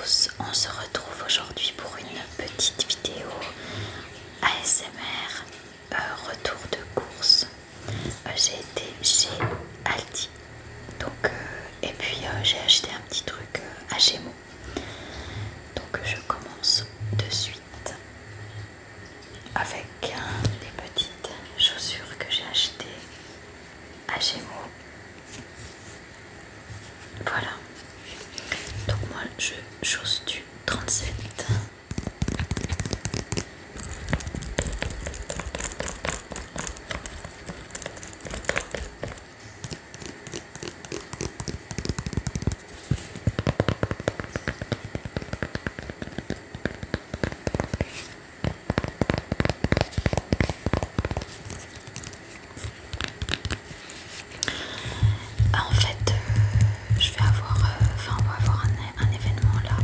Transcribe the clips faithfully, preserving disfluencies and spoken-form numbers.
tous, on se retrouve aujourd'hui pour une petite vidéo A S M R, euh, retour de course. Euh, j'ai été chez Aldi, donc, euh, et puis euh, j'ai acheté un petit truc euh, à Gémeaux. Donc je commence de suite avec euh, des petites chaussures que j'ai achetées à Gémeaux. Voilà. Donc moi je chausse du trente-sept. En fait, euh, je vais avoir, euh, enfin on va avoir un, un événement là,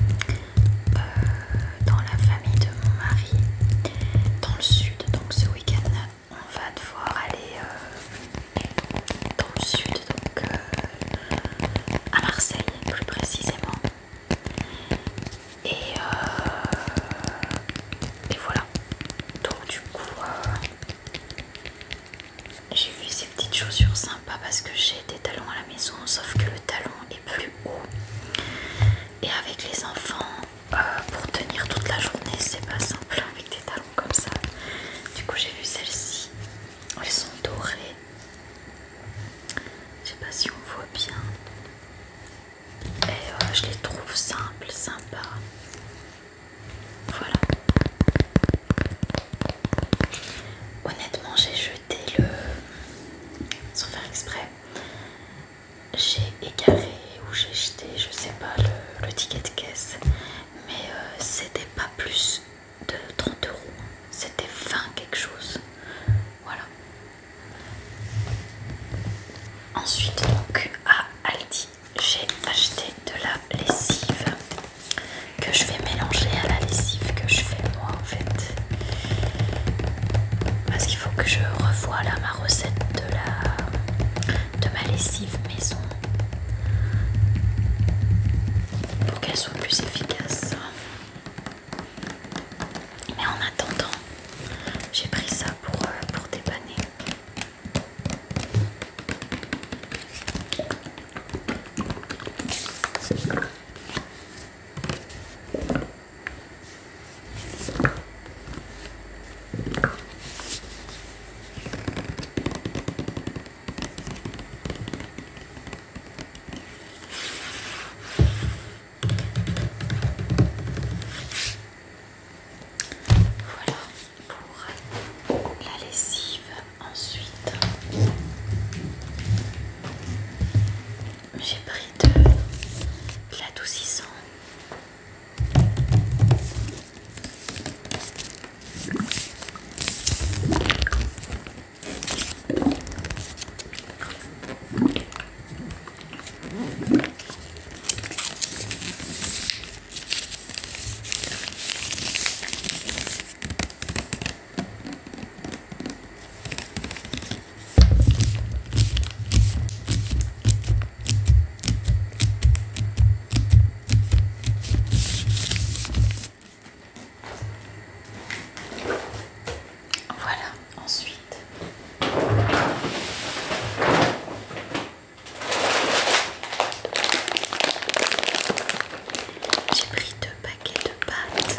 euh, dans la famille de mon mari, dans le sud. Donc ce week-end, on va devoir aller euh, dans le sud, donc euh, à Marseille plus précisément. Et, euh, et voilà. Donc du coup, euh, j'ai vu ces petites chaussures sympas parce que j'ai des talons à la maison, sauf que le talon est plus haut. Et avec les enfants, euh, pour tenir toute la journée, c'est pas simple avec des talons comme ça. Du coup, j'ai vu celles-ci. Elles sont dorées. Je sais pas si on voit bien. Et euh, je les trouve simples, sympas. Voilà. Honnêtement, j'ai jeté le... sans faire exprès. J'ai égaré ou j'ai jeté, je sais pas, le, le ticket de caisse. Mais euh, c'était pas plus de trente euros. C'était vingt quelque chose. Voilà. Ensuite, donc, à Aldi, j'ai acheté de la lessive que je vais mélanger à la lessive que je fais moi en fait. Parce qu'il faut que je revoie là ma recette de la de ma lessive maison pour qu'elle soit plus efficace. Mais en attendant, j'ai pris ça pour, euh, pour dépanner. Voilà pour la lessive. Ensuite, j'ai pris de l'adoucissant. Voilà, ensuite j'ai pris deux paquets de pâtes.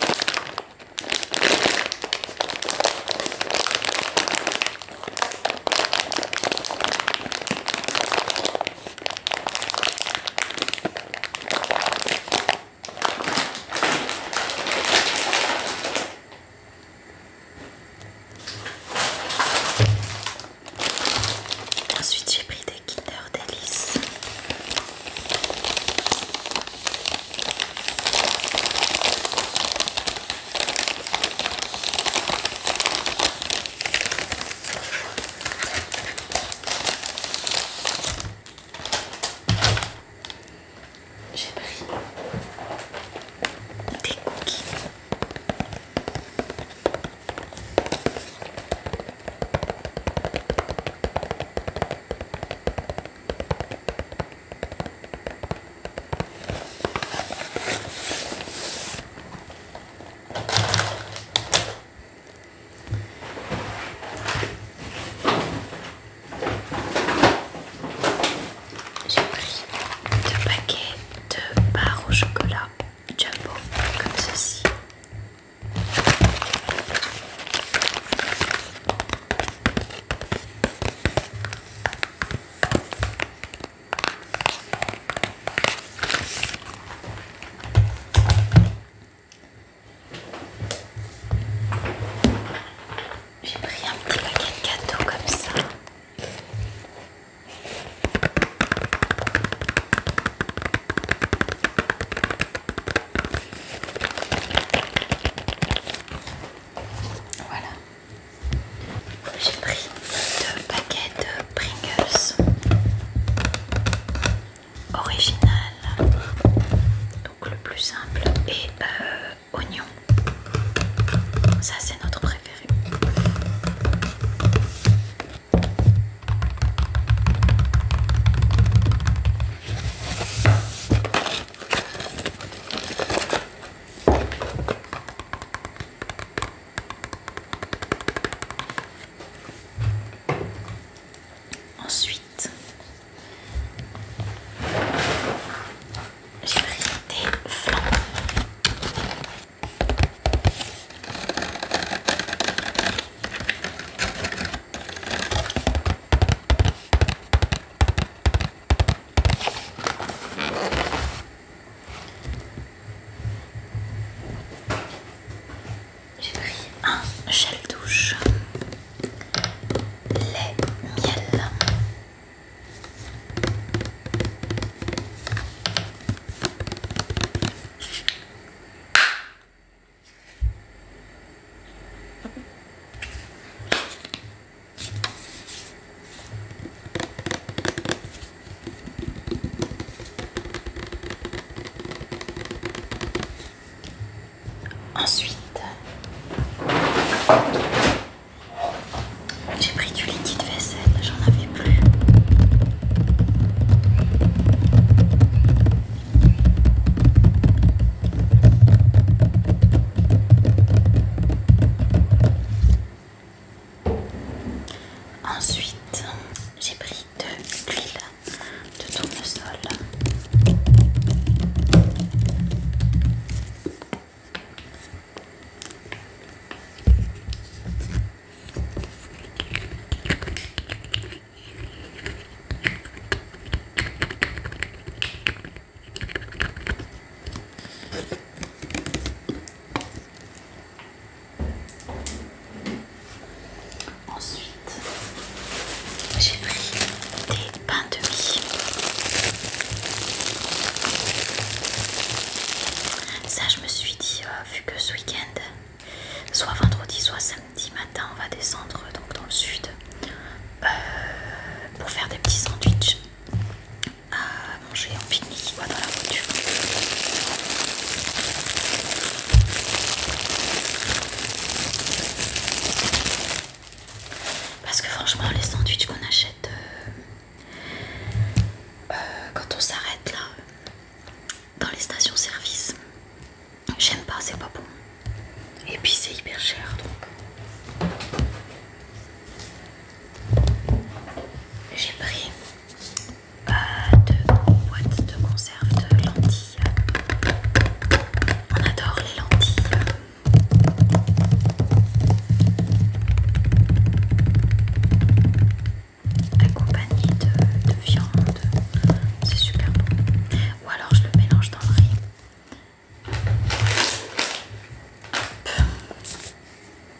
Ensuite j'ai pris des Kinder Délices. J'ai pris des cookies. J'ai pris du liquide vaisselle, j'en avais plus. Ensuite, j'ai pris de l'huile de tournesol. Ensuite, j'ai pris des pains de mie. Ça, je me suis dit, euh, vu que ce week-end, soit vendredi, soit samedi matin, on va descendre donc dans le sud euh, pour faire des petits sandwichs à manger en pique-nique quoi, dans la voiture. Parce que franchement, les sandwichs qu'on achète euh, euh, quand on s'arrête là dans les stations-service, j'aime pas, c'est pas bon. Et puis c'est hyper cher donc. J'ai pris euh, deux boîtes de conserve de lentilles. On adore les lentilles. Accompagné de, de viande, c'est super bon. Ou alors je le mélange dans le riz.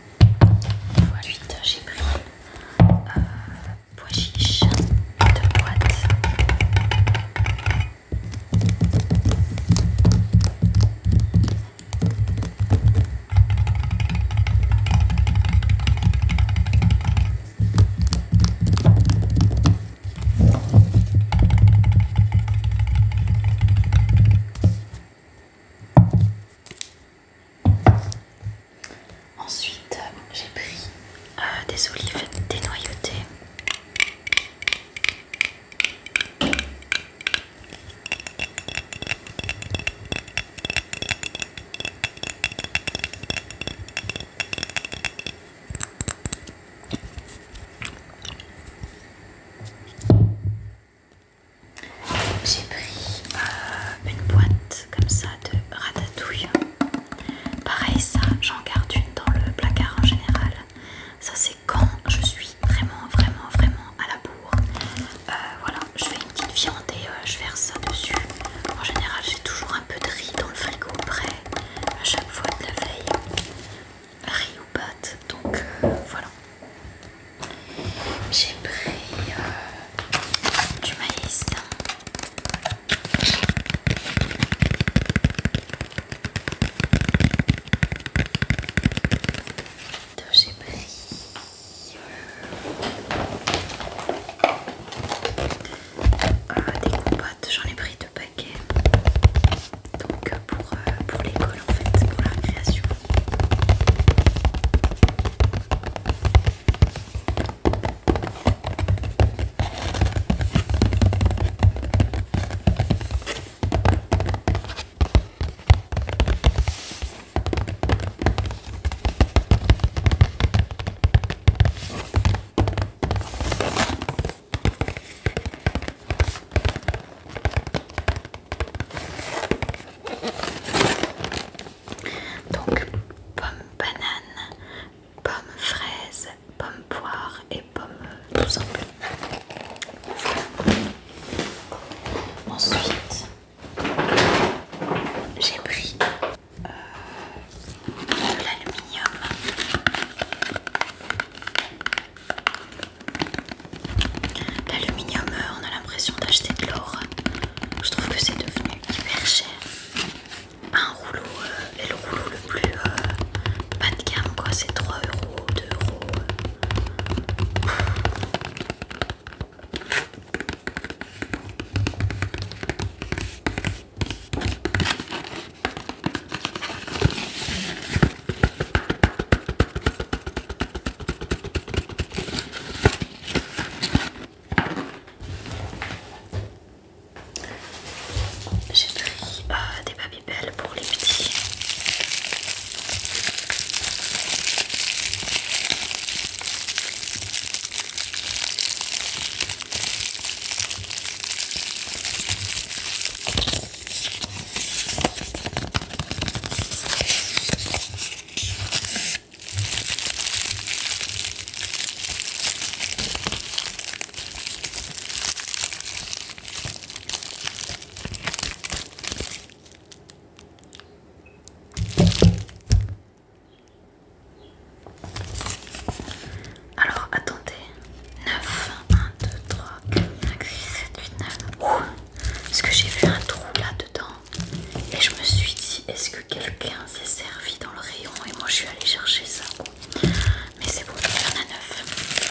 que quelqu'un s'est servi dans le rayon et moi je suis allée chercher ça. Mais c'est bon, il y en a neuf.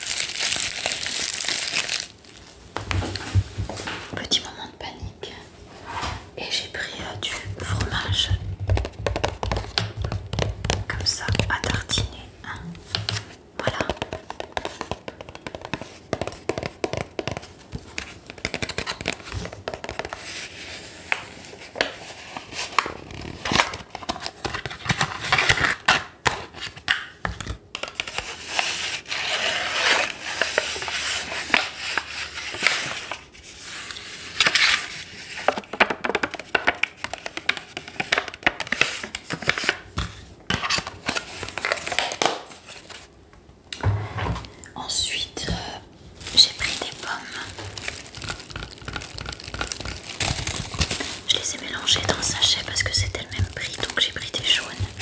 Petit moment de panique. Et j'ai pris euh, du fromage comme ça à tartiner. Hein. Voilà. Ensuite, euh, j'ai pris des pommes. Je les ai mélangées dans le sachet parce que c'était le même prix, donc j'ai pris des jaunes.